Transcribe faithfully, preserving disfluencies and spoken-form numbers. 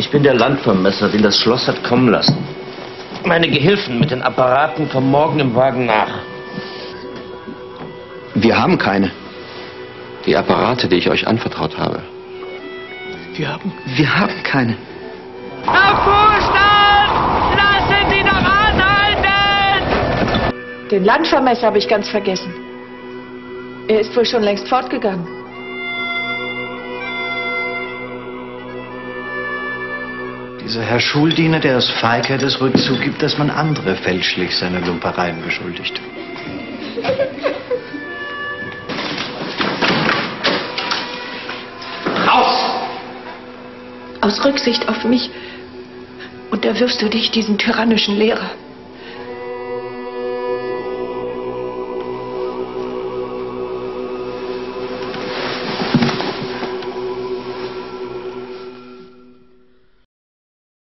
Ich bin der Landvermesser, den das Schloss hat kommen lassen. Meine Gehilfen mit den Apparaten kommen morgen im Wagen nach. Wir haben keine. Die Apparate, die ich euch anvertraut habe. Wir haben... Wir haben keine. Herr Vorstand! Lassen Sie doch anhalten! Den Landvermesser habe ich ganz vergessen. Er ist wohl schon längst fortgegangen. Dieser Herr Schuldiener, der aus Feigheit es ruhig zugibt, dass man andere fälschlich seine Lumpereien beschuldigt. Raus! Aus Rücksicht auf mich unterwirfst du dich diesem tyrannischen Lehrer.